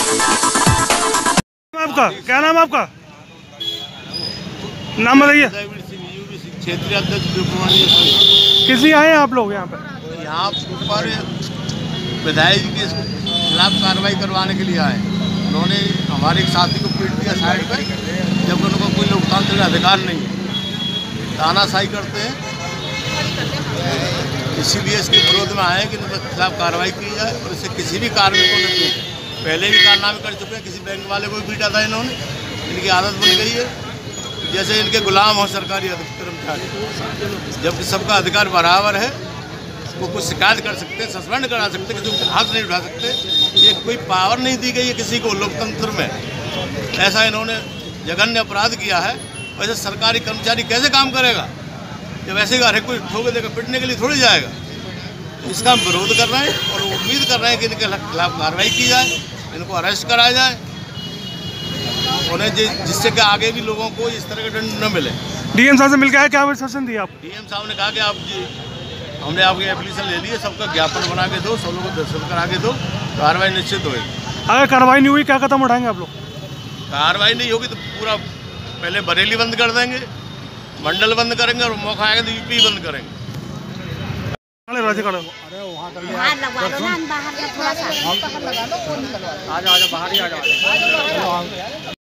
आपका क्या नाम है आपका? नाम बताइए। क्षेत्रीय अध्यक्ष। किस लिए आए हैं आप लोग यहाँ पे? यहाँ पर विधायक जी के खिलाफ कार्रवाई करवाने के लिए आए। उन्होंने हमारे एक साथी को पीट दिया साइड पे, जब उनको कोई लोकतांत्रिक अधिकार नहीं है, तानाशाही करते हैं। इसीलिए इसके विरोध में आए कि इनके खिलाफ कार्रवाई की जाए और इससे किसी भी कार्मिक को न पीटे। पहले भी कारनामे कर चुके हैं, किसी बैंक वाले को भी पीटा था इन्होंने। इनकी आदत बन गई है जैसे इनके गुलाम हो सरकारी कर्मचारी, जबकि सबका अधिकार बराबर है। वो कुछ शिकायत कर सकते हैं, सस्पेंड करा सकते हैं, किसी को हाथ नहीं उठा सकते। ये कोई पावर नहीं दी गई है किसी को लोकतंत्र में। ऐसा इन्होंने जघन्य अपराध किया है। वैसे सरकारी कर्मचारी कैसे काम करेगा जब ऐसे हर कोई ठोक देकर पिटने के लिए थोड़ी जाएगा। इसका हम विरोध कर रहे हैं और उम्मीद कर रहे हैं कि इनके खिलाफ कार्रवाई की जाए, इनको अरेस्ट कराया जाए, उन्हें जिससे कि आगे भी लोगों को इस तरह का दंड न मिले। डीएम साहब से मिल गया, क्या आश्वासन दिया आप? डीएम साहब ने कहा कि आप जी हमने आपकी एप्लीकेशन ले ली है, सबका ज्ञापन बना के दो, सब लोगों को दर्शन करा के दो, कार्रवाई निश्चित होगी। अगर कार्रवाई नहीं हुई क्या कदम उठाएंगे आप लोग? कार्रवाई नहीं होगी तो पूरा पहले बरेली बंद कर देंगे, मंडल बंद करेंगे और मौका आएगा तो यूपी बंद करेंगे। राजी खड़े अरे वहाँ लगवा लो ना, बाहर का थोड़ा सा। आ जाओ बाहर ही आ जाओ।